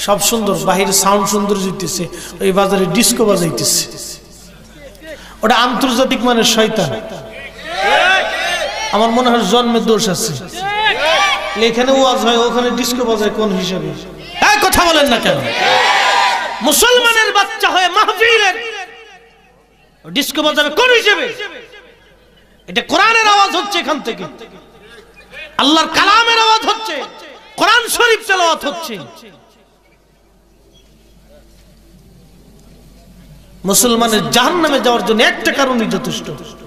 সব সুন্দর, বাহিরে সাউন্ড সুন্দর জিতেছে, ওই বাজারে ডিস্কো বাজাইতেছে। ওটা আন্তর্জাতিক মানের শয়তান। আমার মনে হয় জন্মের দোষ আছে। এখানে ওয়াজ হয়, ওখানে ডিস্কো বাজায় কোন হিসাবে? কথা বলেন না কেন? মুসলমানের বাচ্চা হয়ে মাহফিলের ডিস্কো বাজাবে কোন হিসাবে? এটা কোরআনের আওয়াজ হচ্ছে, এখান থেকে আল্লাহর কালামের আওয়াজ হচ্ছে, কোরআন শরীফ তেলাওয়াত হচ্ছে। মুসলমানের জাহান্নামে যাওয়ার জন্য একটা কারণই যথেষ্ট।